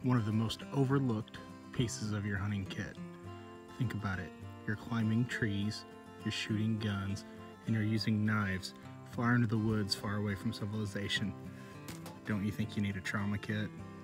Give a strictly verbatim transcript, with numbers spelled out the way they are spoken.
one of the most overlooked pieces of your hunting kit. Think about it. You're climbing trees, you're shooting guns, and you're using knives far into the woods, far away from civilization. Don't you think you need a trauma kit?